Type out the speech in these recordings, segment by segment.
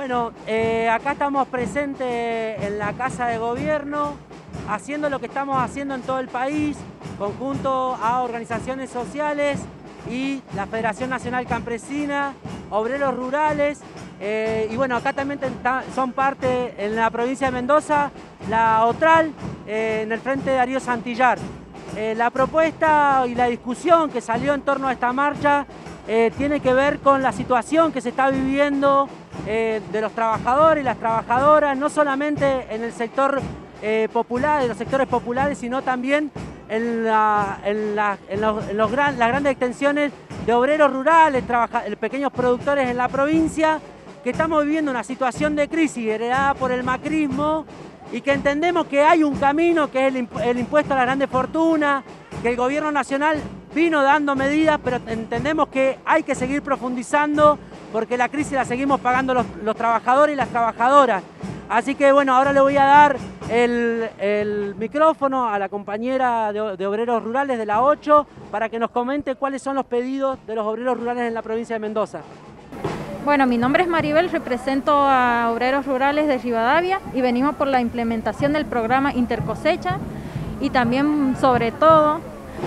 Bueno, acá estamos presentes en la Casa de Gobierno, haciendo lo que estamos haciendo en todo el país, conjunto a organizaciones sociales y la Federación Nacional Campesina, obreros rurales, y bueno, acá también son parte en la provincia de Mendoza, la OTRAL, en el Frente Darío Santillar. La propuesta y la discusión que salió en torno a esta marcha tiene que ver con la situación que se está viviendo de los trabajadores y las trabajadoras, no solamente en el sector popular, de los sectores populares, sino también en las grandes extensiones de obreros rurales, pequeños productores en la provincia, que estamos viviendo una situación de crisis heredada por el macrismo y que entendemos que hay un camino que es el impuesto a las grandes fortunas, que el gobierno nacional vino dando medidas, pero entendemos que hay que seguir profundizando porque la crisis la seguimos pagando los trabajadores y las trabajadoras. Así que bueno, ahora le voy a dar el micrófono a la compañera de obreros rurales de la 8 para que nos comente cuáles son los pedidos de los obreros rurales en la provincia de Mendoza. Bueno, mi nombre es Maribel, represento a obreros rurales de Rivadavia y venimos por la implementación del programa Intercosecha y también, sobre todo,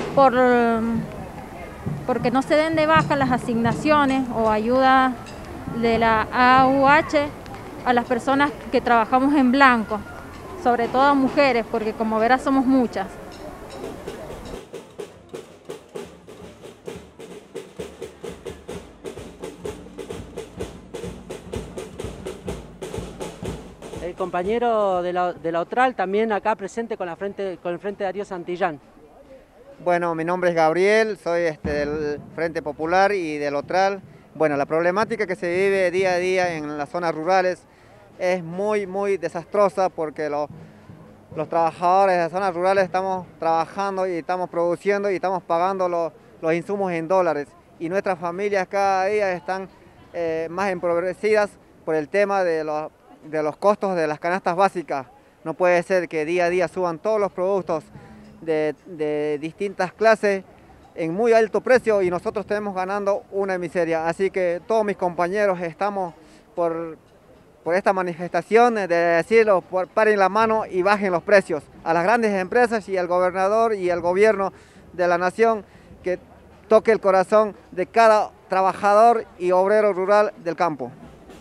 porque no se den de baja las asignaciones o ayuda de la AUH a las personas que trabajamos en blanco, sobre todo a mujeres, porque como verás somos muchas. El compañero de la OTRAL también acá presente con el Frente Darío Santillán. Bueno, mi nombre es Gabriel, soy del Frente Popular y del OTRAL. Bueno, la problemática que se vive día a día en las zonas rurales es muy desastrosa porque los trabajadores de las zonas rurales estamos trabajando y estamos produciendo y estamos pagando los insumos en dólares. Y nuestras familias cada día están más empobrecidas por el tema de los costos de las canastas básicas. No puede ser que día a día suban todos los productos de distintas clases en muy alto precio y nosotros tenemos ganando una miseria. Así que todos mis compañeros estamos por esta manifestación de decirlo, paren la mano y bajen los precios a las grandes empresas y al gobernador y al gobierno de la nación, que toque el corazón de cada trabajador y obrero rural del campo.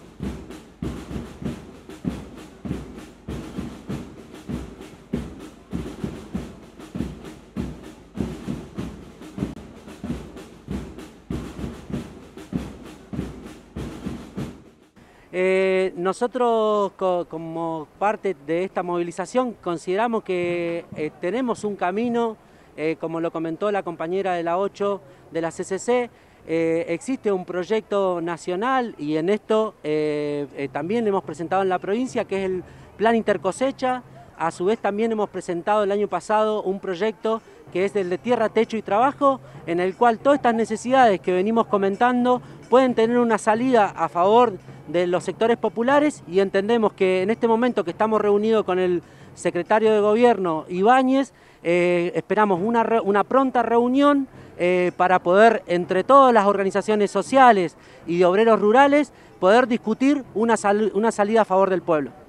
Nosotros como parte de esta movilización consideramos que tenemos un camino, como lo comentó la compañera de la 8 de la CCC, existe un proyecto nacional y en esto también hemos presentado en la provincia, que es el Plan Intercosecha. A su vez también hemos presentado el año pasado un proyecto que es el de Tierra, Techo y Trabajo, en el cual todas estas necesidades que venimos comentando pueden tener una salida a favor de los sectores populares, y entendemos que en este momento que estamos reunidos con el secretario de Gobierno, Ibáñez, esperamos una pronta reunión para poder, entre todas las organizaciones sociales y de obreros rurales, poder discutir una salida a favor del pueblo.